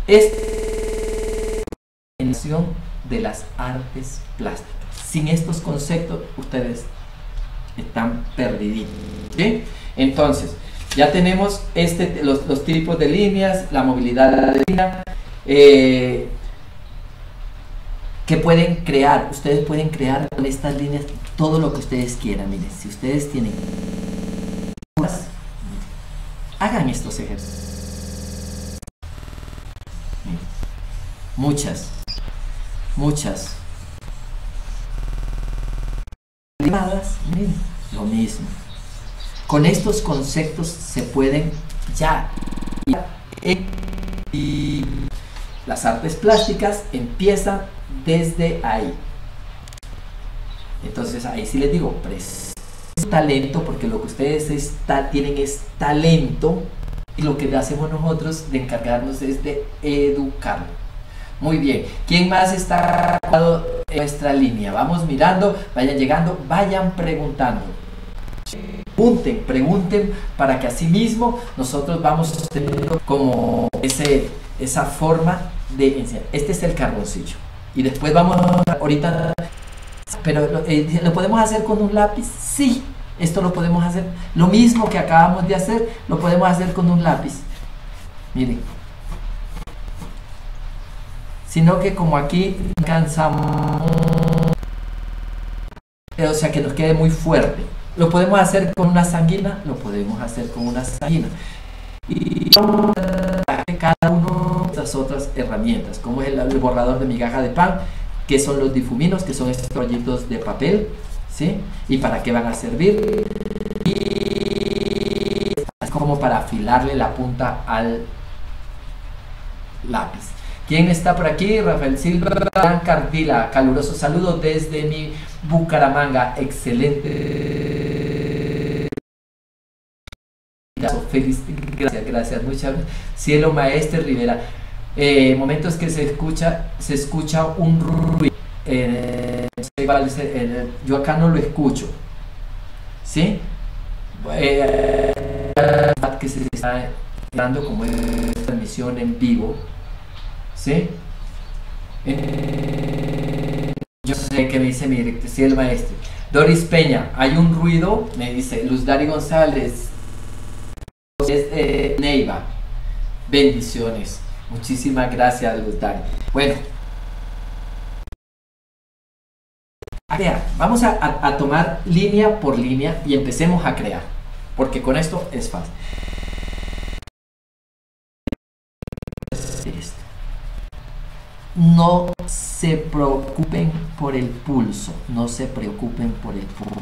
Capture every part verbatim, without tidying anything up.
Es de las artes plásticas. Sin estos conceptos ustedes están perdiditos, ¿sí? Entonces ya tenemos este, los, los tipos de líneas, la movilidad de línea, eh, que pueden crear. Ustedes pueden crear con estas líneas todo lo que ustedes quieran. Miren, si ustedes tienen, hagan estos ejercicios. Muchas, muchas. Miren, lo mismo. Con estos conceptos se pueden ya, y las artes plásticas empiezan desde ahí. Entonces ahí sí les digo, es talento, porque lo que ustedes está, tienen es talento, y lo que hacemos nosotros de encargarnos es de educarlo. Muy bien, ¿quién más está en nuestra línea? Vamos mirando, vayan llegando, vayan preguntando. Pregunten, pregunten, para que así mismo nosotros vamos teniendo como ese, esa forma de enseñar. Este es el carboncillo. Y después vamos ahorita, pero eh, ¿lo podemos hacer con un lápiz? Sí, esto lo podemos hacer. Lo mismo que acabamos de hacer, lo podemos hacer con un lápiz. Miren. Sino que como aquí cansamos, o sea que nos quede muy fuerte. Lo podemos hacer con una sanguina, lo podemos hacer con una sanguina. Y cada uno de estas otras herramientas, como es el, el borrador de migaja de pan, que son los difuminos, que son estos rollitos de papel, ¿sí? Y para qué van a servir. Y es como para afilarle la punta al lápiz. ¿Quién está por aquí? Rafael Silva, Cardila, caluroso saludo desde mi Bucaramanga, excelente. Feliz, gracias, gracias, muchas. Cielo Maestre Rivera, eh, momentos que se escucha, se escucha un ruido. Eh, yo acá no lo escucho, ¿sí? Eh, que se está dando como transmisión en vivo. ¿Sí? Eh, yo sé que me dice mi director, sí, el maestro. Doris Peña, hay un ruido, me dice. Luz Dari González, es eh, Neiva. Bendiciones. Muchísimas gracias, Luz Dari. Bueno, a crear. Vamos a, a, a tomar línea por línea y empecemos a crear, porque con esto es fácil. No se preocupen por el pulso, no se preocupen por el pulso.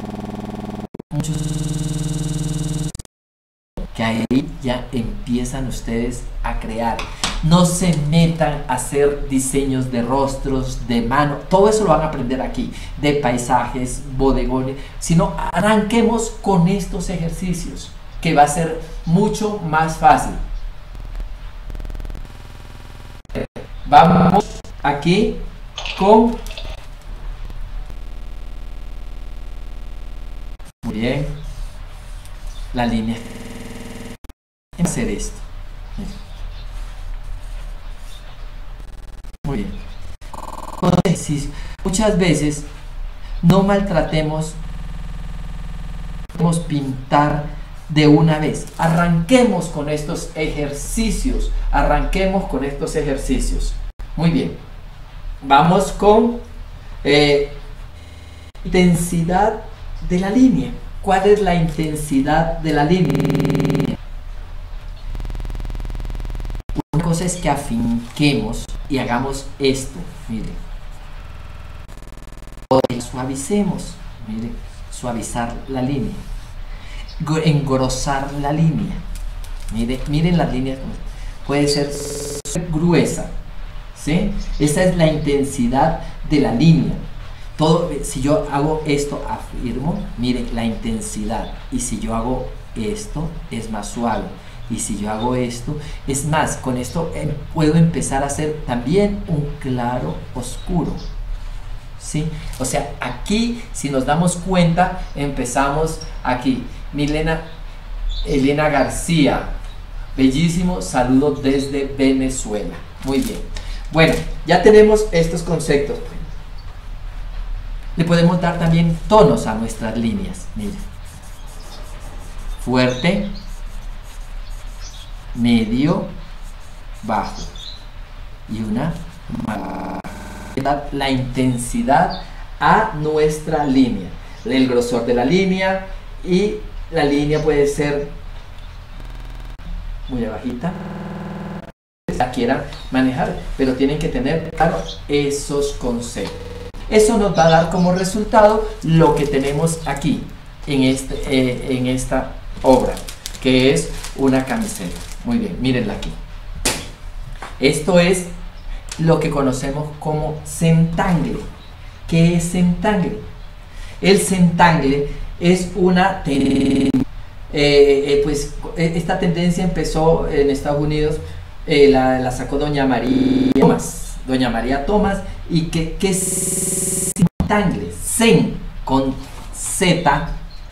Muchos que ahí ya empiezan ustedes a crear. No se metan a hacer diseños de rostros, de mano, todo eso lo van a aprender aquí, de paisajes, bodegones, sino arranquemos con estos ejercicios, que va a ser mucho más fácil. Vamos aquí con, muy bien, la línea. Hacer esto. Muy bien. Muchas veces no maltratemos, podemos pintar de una vez. Arranquemos con estos ejercicios. Arranquemos con estos ejercicios. Muy bien. Vamos con eh, intensidad de la línea. ¿Cuál es la intensidad de la línea? Una cosa es que afinquemos y hagamos esto. Miren. O suavicemos. Miren. Suavizar la línea. Engrosar la línea. Miren, miren las líneas. Puede ser gruesa, ¿sí? Esa es la intensidad de la línea. Todo, si yo hago esto, afirmo, miren la intensidad. Y si yo hago esto, es más suave. Y si yo hago esto, es más. Con esto eh, puedo empezar a hacer también un claro oscuro, ¿sí? O sea, aquí, si nos damos cuenta, empezamos aquí. Milena, Elena García, Bellísimo, saludo desde Venezuela. Muy bien. Bueno, ya tenemos estos conceptos. Le podemos dar también tonos a nuestras líneas. Miren. Fuerte, medio, bajo. Y una la intensidad a nuestra línea, el grosor de la línea, y la línea puede ser muy bajita, la quieran manejar, pero tienen que tener claro esos conceptos. Eso nos va a dar como resultado lo que tenemos aquí en, este, eh, en esta obra, que es una camiseta. Muy bien, mírenla aquí. Esto es lo que conocemos como centangle. ¿Qué es centangle? El centangle es una tendencia, eh, eh, pues esta tendencia empezó en Estados Unidos, eh, la, la sacó doña María Thomas, doña María Thomas, y que, que es centangle, zen con Z,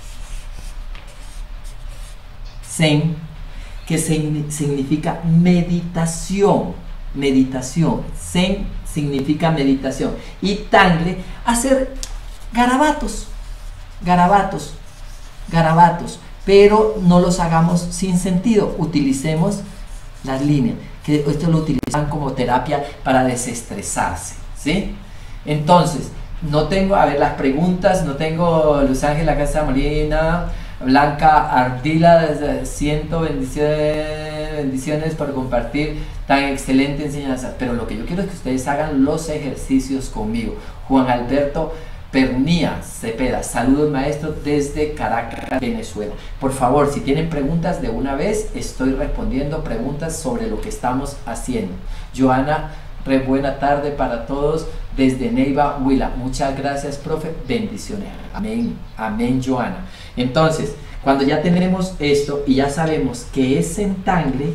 zen, que significa meditación, meditación, zen significa meditación, y tangle, hacer garabatos, garabatos, garabatos, pero no los hagamos sin sentido, utilicemos las líneas, que esto lo utilizan como terapia para desestresarse, ¿sí? Entonces, no tengo, a ver, las preguntas, no tengo Luz Ángela Casa Molina, Blanca Ardila, ciento bendiciones, bendiciones por compartir tan excelente enseñanza. Pero lo que yo quiero es que ustedes hagan los ejercicios conmigo. Juan Alberto Pernía Cepeda, saludos maestro desde Caracas, Venezuela. Por favor, si tienen preguntas, de una vez estoy respondiendo preguntas sobre lo que estamos haciendo. Joana, re buena tarde para todos desde Neiva, Huila. Muchas gracias, profe. Bendiciones. Amén. Amén, Joana. Entonces, cuando ya tenemos esto y ya sabemos que es centangle,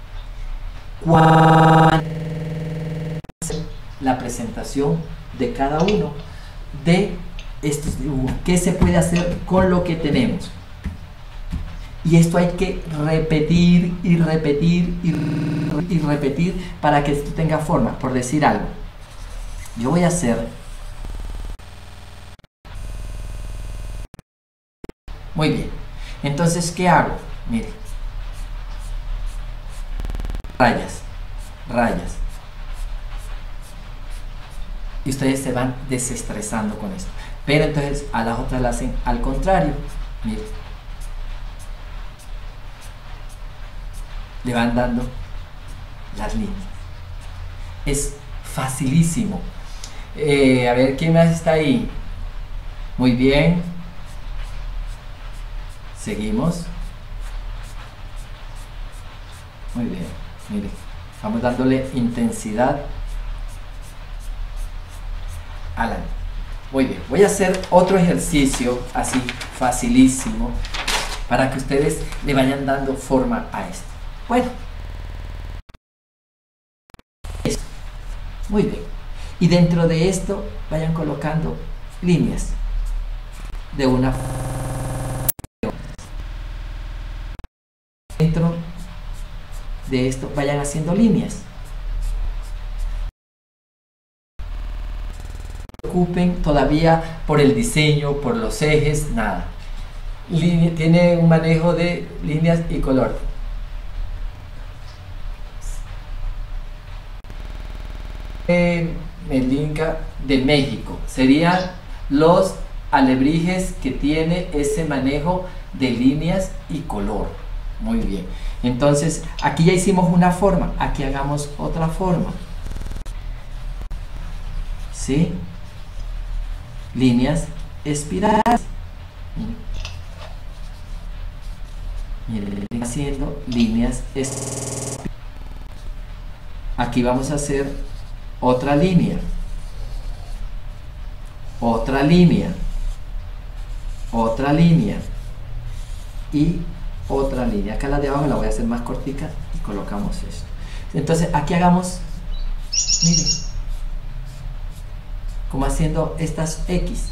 cuando la presentación de cada uno de estos dibujos, ¿qué se puede hacer con lo que tenemos? Y esto hay que repetir y repetir y, y repetir para que esto tenga forma. Por decir algo, yo voy a hacer, muy bien, entonces ¿qué hago? Mire, rayas, rayas, y ustedes se van desestresando con esto. Pero entonces a las otras las hacen al contrario. Mire, le van dando las líneas. Es facilísimo. Eh, a ver, ¿quién más está ahí? Muy bien. Seguimos. Muy bien. Mire, vamos dándole intensidad a la... Muy bien. Voy a hacer otro ejercicio así, facilísimo, para que ustedes le vayan dando forma a esto. Bueno, esto. Muy bien, y dentro de esto vayan colocando líneas de una, dentro de esto vayan haciendo líneas. No se preocupen todavía por el diseño, por los ejes, nada. Línea, tiene un manejo de líneas y color. Melinka de México serían los alebrijes que tiene ese manejo de líneas y color. Muy bien, entonces aquí ya hicimos una forma, aquí hagamos otra forma, ¿sí? Líneas espirales. Miren, haciendo líneas espirales. Aquí vamos a hacer otra línea, otra línea, otra línea y otra línea. Acá la de abajo la voy a hacer más cortica y colocamos esto. Entonces aquí hagamos, miren, como haciendo estas X.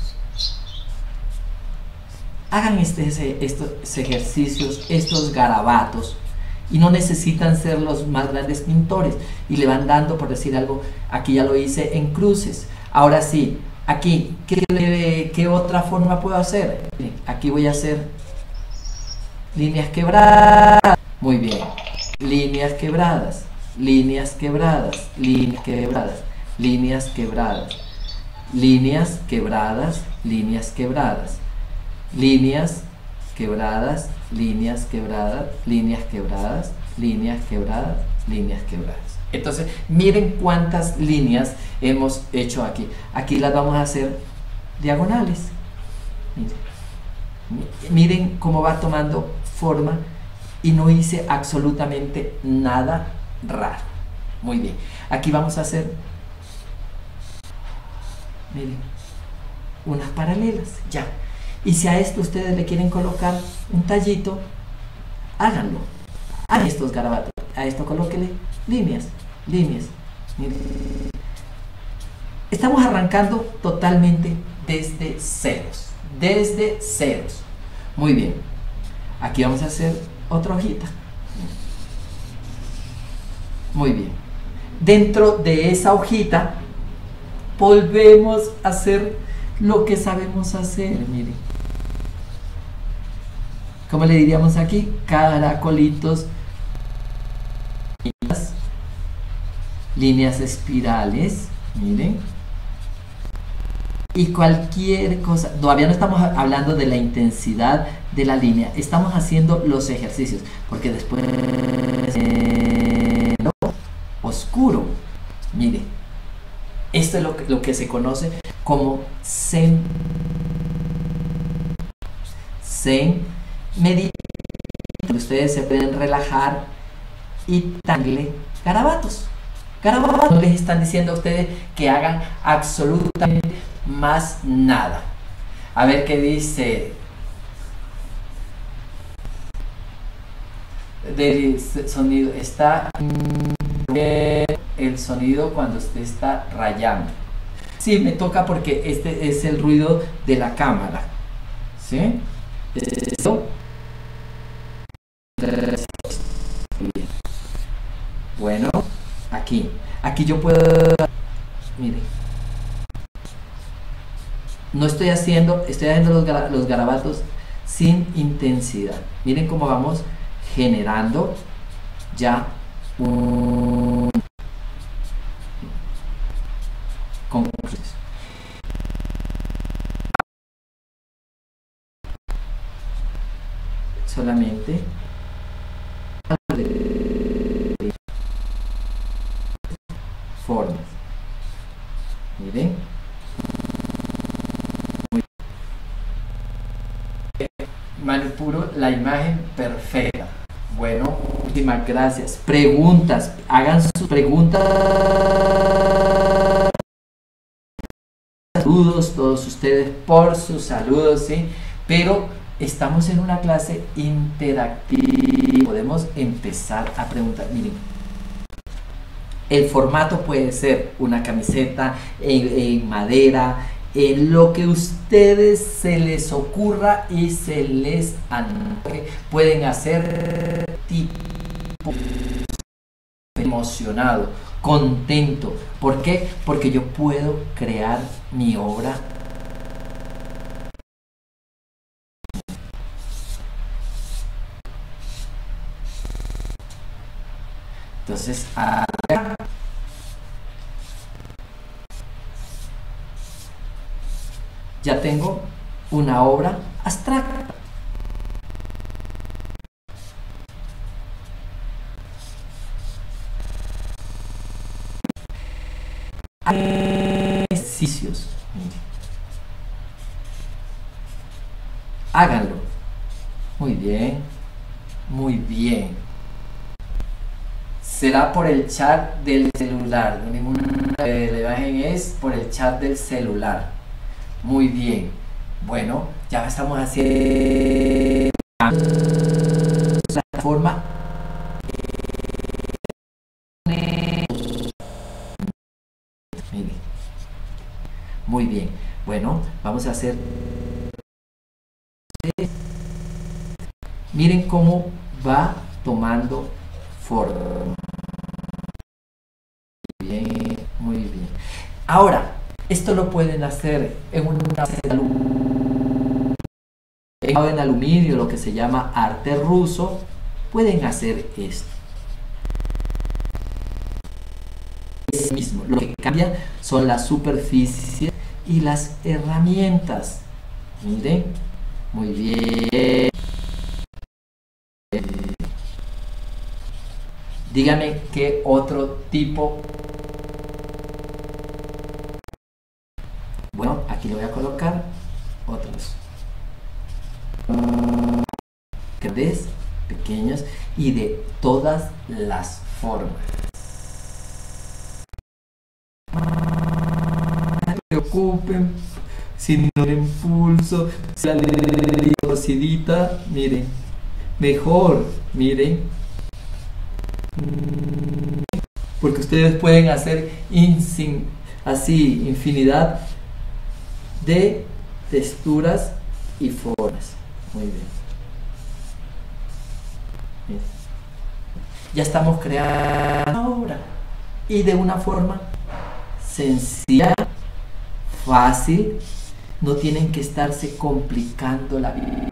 Hagan este, estos ejercicios, estos garabatos, y no necesitan ser los más grandes pintores y le van dando, por decir algo, aquí ya lo hice en cruces. Ahora sí, aquí, ¿qué, qué otra forma puedo hacer? Aquí voy a hacer líneas quebradas. Muy bien, líneas quebradas, líneas quebradas, líneas quebradas, líneas quebradas, líneas quebradas, líneas quebradas, líneas quebradas, líneas quebradas, líneas quebradas, líneas quebradas, líneas quebradas. Entonces, miren cuántas líneas hemos hecho aquí. Aquí las vamos a hacer diagonales. Miren, miren cómo va tomando forma y no hice absolutamente nada raro. Muy bien. Aquí vamos a hacer, miren, unas paralelas. Ya. Y si a esto ustedes le quieren colocar un tallito, háganlo. A estos garabatos, a esto colóquele líneas, líneas. Miren. Estamos arrancando totalmente desde ceros, desde ceros. Muy bien. Aquí vamos a hacer otra hojita. Muy bien. Dentro de esa hojita volvemos a hacer lo que sabemos hacer. Miren. ¿Cómo le diríamos aquí? Caracolitos, líneas, líneas espirales. Miren. Y cualquier cosa, todavía no estamos hablando de la intensidad de la línea, estamos haciendo los ejercicios, porque después eh, no, oscuro. Mire, esto es lo que, lo que se conoce como zen, zen meditación. Ustedes se pueden relajar y tangle garabatos. Garabatos. No les están diciendo a ustedes que hagan absolutamente más nada. A ver qué dice del sonido. Está el sonido cuando usted está rayando. Sí, me toca porque este es el ruido de la cámara. ¿Sí? Esto. Bueno, aquí. Aquí yo puedo. Mire. No estoy haciendo, estoy haciendo los, gar los garabatos sin intensidad. Miren cómo vamos generando ya un conclusión. Solamente formas. Miren. Manipuro la imagen perfecta. Bueno, muchísimas gracias. Preguntas, hagan sus preguntas. Saludos todos ustedes por sus saludos, ¿sí? Pero estamos en una clase interactiva. Podemos empezar a preguntar. Miren, el formato puede ser una camiseta en, en madera, en lo que ustedes se les ocurra y se les antoje. Pueden hacer tipo emocionado, contento. ¿Por qué? Porque yo puedo crear mi obra. Entonces, acá ya tengo una obra abstracta. Ejercicios. Háganlo. Muy bien. Muy bien. Será por el chat del celular. La imagen es por el chat del celular. Muy bien. Bueno, ya estamos haciendo la plataforma. Mire. Muy bien. Bueno, vamos a hacer. Miren cómo va tomando forma. Muy bien, muy bien. Ahora, esto lo pueden hacer en una en aluminio, lo que se llama arte ruso. Pueden hacer esto. Es mismo. Lo que cambia son las superficies y las herramientas. Miren, muy bien. Dígame qué otro tipo. Bueno, aquí le voy a colocar otros grandes, pequeños y de todas las formas. No se preocupen si no le impulso, si la velocidad, miren, mejor, miren, porque ustedes pueden hacer insin, así infinidad de texturas y formas. Muy bien. Miren. Ya estamos creando ahora y de una forma sencilla, fácil. No tienen que estarse complicando la vida.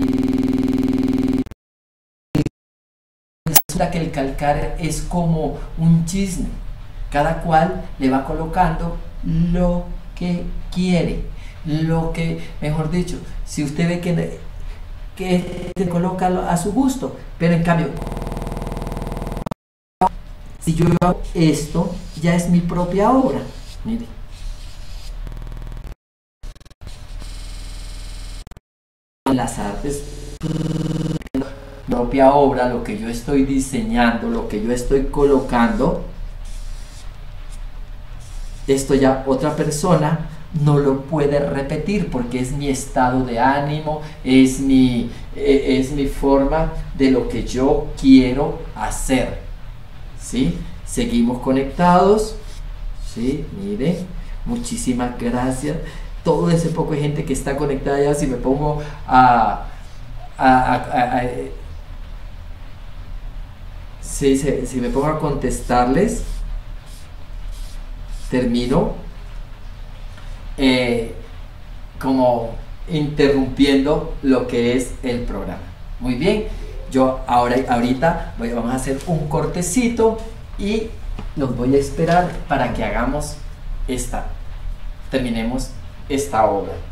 Resulta que el calcar es como un chisme. Cada cual le va colocando lo que quiere. Lo que, mejor dicho, si usted ve que, que te coloca a su gusto, pero en cambio, si yo hago esto, ya es mi propia obra. Mire. En las artes, propia obra, lo que yo estoy diseñando, lo que yo estoy colocando, esto ya otra persona no lo puede repetir porque es mi estado de ánimo, es mi, es mi forma de lo que yo quiero hacer. ¿Sí? Seguimos conectados. ¿Sí? Miren, muchísimas gracias. Todo ese poco de gente que está conectada ya, si me pongo a, a, a, a, a si, si, si me pongo a contestarles, termino eh, como interrumpiendo lo que es el programa. Muy bien, yo ahora ahorita voy, vamos a hacer un cortecito y los voy a esperar para que hagamos esta, terminemos esta obra.